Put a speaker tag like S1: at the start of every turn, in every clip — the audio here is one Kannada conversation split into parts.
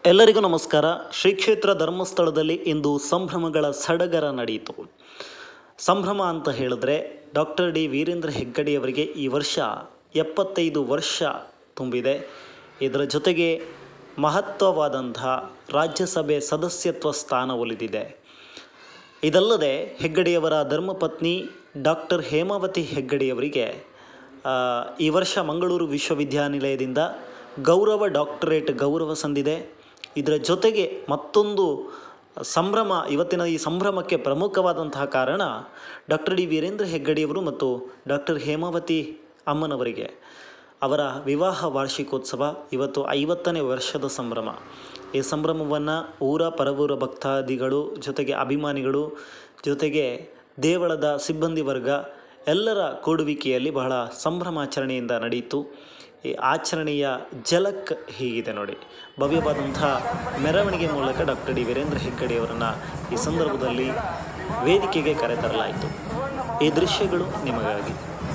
S1: ಎಲ್ಲರಿಗೂ ನಮಸ್ಕಾರ. ಶ್ರೀ ಕ್ಷೇತ್ರ ಧರ್ಮಸ್ಥಳದಲ್ಲಿ ಇಂದು ಸಂಭ್ರಮಗಳ ಸಡಗರ ನಡೆಯಿತು. ಸಂಭ್ರಮ ಅಂತ ಹೇಳಿದ್ರೆ ಡಾಕ್ಟರ್ ಡಿ ವೀರೇಂದ್ರ ಹೆಗ್ಗಡೆಯವರಿಗೆ ಈ ವರ್ಷ 75 ವರ್ಷ ತುಂಬಿದೆ. ಇದರ ಜೊತೆಗೆ ಮಹತ್ವವಾದಂಥ ರಾಜ್ಯಸಭೆ ಸದಸ್ಯತ್ವ ಸ್ಥಾನ ಒಲಿದಿದೆ. ಇದಲ್ಲದೆ ಹೆಗ್ಗಡೆಯವರ ಧರ್ಮಪತ್ನಿ ಡಾಕ್ಟರ್ ಹೇಮಾವತಿ ಹೆಗ್ಗಡೆಯವರಿಗೆ ಈ ವರ್ಷ ಮಂಗಳೂರು ವಿಶ್ವವಿದ್ಯಾನಿಲಯದಿಂದ ಗೌರವ ಡಾಕ್ಟರೇಟ್ ಗೌರವ ಸಂದಿದೆ. ಇದರ ಜೊತೆಗೆ ಮತ್ತೊಂದು ಸಂಭ್ರಮ, ಇವತ್ತಿನ ಈ ಸಂಭ್ರಮಕ್ಕೆ ಪ್ರಮುಖವಾದಂತಹ ಕಾರಣ ಡಾಕ್ಟರ್ ಡಿ ವೀರೇಂದ್ರ ಹೆಗ್ಗಡೆಯವರು ಮತ್ತು ಡಾಕ್ಟರ್ ಹೇಮಾವತಿ ಅಮ್ಮನವರಿಗೆ ಅವರ ವಿವಾಹ ವಾರ್ಷಿಕೋತ್ಸವ ಇವತ್ತು 50ನೇ ವರ್ಷದ ಸಂಭ್ರಮ. ಈ ಸಂಭ್ರಮವನ್ನು ಊರ ಪರವೂರ ಭಕ್ತಾದಿಗಳು, ಜೊತೆಗೆ ಅಭಿಮಾನಿಗಳು, ಜೊತೆಗೆ ದೇವಳದ ಸಿಬ್ಬಂದಿ ವರ್ಗ ಎಲ್ಲರ ಕೂಡುವಿಕೆಯಲ್ಲಿ ಬಹಳ ಸಂಭ್ರಮಾಚರಣೆಯಿಂದ ನಡೆಯಿತು. ಈ ಆಚರಣೆಯ ಝಲಕ್ ಹೀಗಿದೆ ನೋಡಿ. ಭವ್ಯವಾದಂಥ ಮೆರವಣಿಗೆ ಮೂಲಕ ಡಾಕ್ಟರ್ ಡಿ ವೀರೇಂದ್ರ ಹೆಗ್ಗಡೆಯವರನ್ನು ಈ ಸಂದರ್ಭದಲ್ಲಿ ವೇದಿಕೆಗೆ ಕರೆತರಲಾಯಿತು. ಈ ದೃಶ್ಯಗಳು ನಿಮಗಾಗಿ.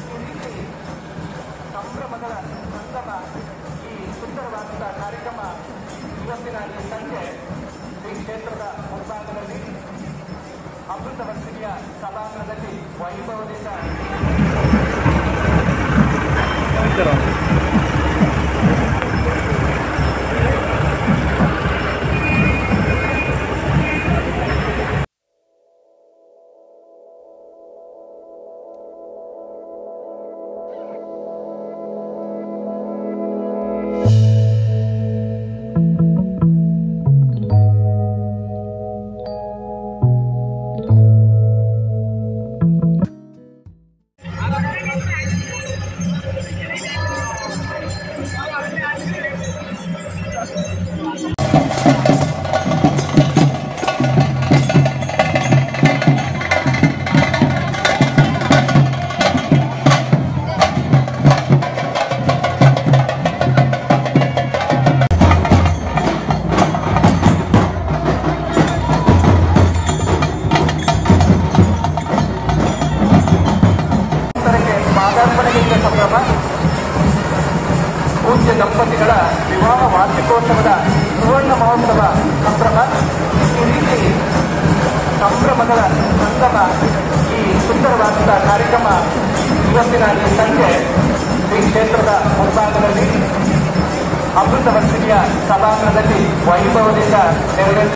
S2: ಅಮೃತ ವರ್ಷಿಯ ಸಭಾಂಗಣದಲ್ಲಿ ವೈಭವದಿಂದ ಸಂಭ್ರಮ, ಪೂಜ್ಯ ದಂಪತಿಗಳ ವಿವಾಹ ವಾರ್ಷಿಕೋತ್ಸವದ ಸುವರ್ಣ ಮಹೋತ್ಸವ ಸಂಭ್ರಮ. ಈ ರೀತಿ ಸಂಭ್ರಮಗಳ ಸಂಗಮ, ಈ ಸುಂದರವಾದ ಕಾರ್ಯಕ್ರಮ ಇವತ್ತಿನ ಈ ಸಂಜೆ ಶ್ರೀ ಕ್ಷೇತ್ರದ ಮುಂಭಾಗದಲ್ಲಿ ಅಮೃತ ವರ್ಷಿಯ ಸಭಾಂಗಣದಲ್ಲಿ ವೈಭವದಿಂದ ನೆರವೇರಿಸಿದೆ.